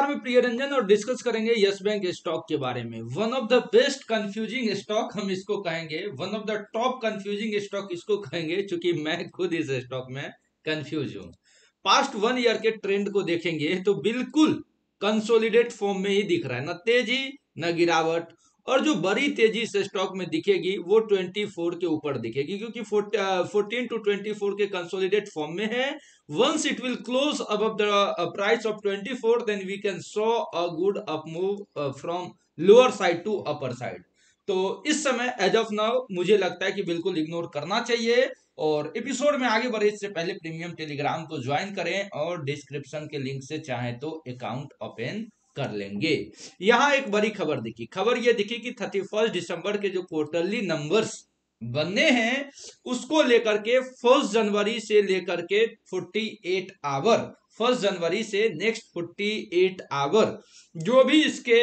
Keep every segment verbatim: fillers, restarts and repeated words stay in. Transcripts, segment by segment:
नमस्कार, मैं प्रियरंजन और डिस्कस करेंगे यस बैंक स्टॉक के बारे में। One of the best confusing stock हम इसको कहेंगे, one of the top confusing stock इसको कहेंगे, क्योंकि मैं खुद इस स्टॉक में कंफ्यूज हूँ। पास्ट वन ईयर के ट्रेंड को देखेंगे तो बिल्कुल कंसोलिडेट फॉर्म में ही दिख रहा है, न तेजी न गिरावट। और जो बड़ी तेजी से स्टॉक में दिखेगी वो चौबीस के ऊपर दिखेगी, क्योंकि फोर्टीन टू ट्वेंटी फोर के कंसोलिडेट फॉर्म में है। Once it will close above the uh, price of twenty-four, then we can saw a good up move uh, from lower side to upper side. तो इस समय as of now मुझे लगता है कि बिल्कुल इग्नोर करना चाहिए। और एपिसोड में आगे बढ़े इससे पहले प्रीमियम टेलीग्राम को ज्वाइन करें और डिस्क्रिप्शन के लिंक से चाहें तो अकाउंट ओपन कर लेंगे। यहाँ एक बड़ी खबर दिखी, खबर ये दिखी कि थर्टी फर्स्ट दिसंबर के जो क्वार्टरली नंबर्स बनने हैं उसको लेकर के फर्स्ट जनवरी से लेकर के अड़तालीस आवर, फर्स्ट जनवरी से नेक्स्ट अड़तालीस आवर जो भी इसके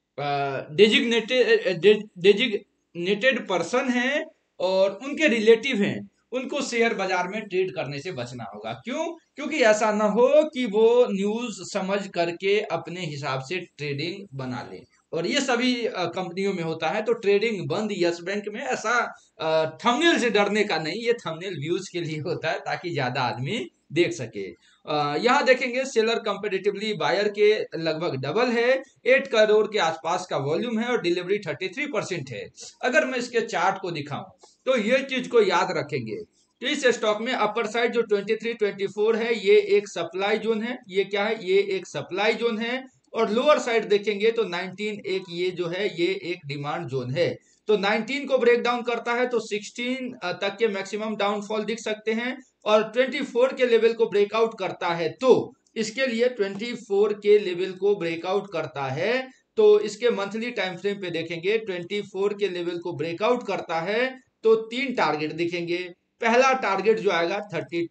डेजिग्नेटेड डेजिग्नेटेड पर्सन हैं और उनके रिलेटिव हैं, उनको शेयर बाजार में ट्रेड करने से बचना होगा। क्यों? क्योंकि ऐसा ना हो कि वो न्यूज समझ करके अपने हिसाब से ट्रेडिंग बना ले, और ये सभी कंपनियों में होता है। तो ट्रेडिंग बंद यस बैंक में, ऐसा थंबनेल से डरने का नहीं, ये थंबनेल व्यूज के लिए होता है ताकि ज्यादा आदमी देख सके। यहाँ देखेंगे सेलर कंपेटिटिवली बायर के लगभग डबल है, एट करोड़ के आसपास का वॉल्यूम है और डिलीवरी थर्टी थ्री परसेंट है। अगर मैं इसके चार्ट को दिखाऊं तो ये चीज को याद रखेंगे कि इस स्टॉक में अपर साइड जो तेईस चौबीस है ये एक सप्लाई जोन है, ये क्या है, ये एक सप्लाई जोन है। और लोअर साइड देखेंगे तो नाइनटीन एक ये जो है ये एक डिमांड जोन है। तो नाइनटीन को ब्रेक डाउन करता है तो सिक्सटीन तक के मैक्सिमम डाउनफॉल दिख सकते हैं, और चौबीस के लेवल को ब्रेकआउट करता है तो इसके लिए चौबीस के लेवल को ब्रेकआउट करता है तो इसके मंथली टाइम फ्रेम पे देखेंगे चौबीस के लेवल को ब्रेकआउट करता है तो तीन टारगेट दिखेंगे। पहला टारगेट जो आएगा बत्तीस,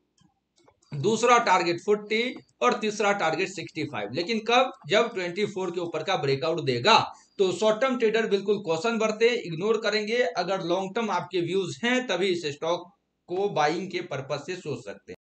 दूसरा टारगेट चालीस और तीसरा टारगेट पैंसठ। लेकिन कब? जब चौबीस के ऊपर का ब्रेकआउट देगा। तो शॉर्ट टर्म ट्रेडर बिल्कुल कॉशन बरते, इग्नोर करेंगे। अगर लॉन्ग टर्म आपके व्यूज हैं तभी इस स्टॉक को बाइंग के पर्पज से सोच सकते हैं।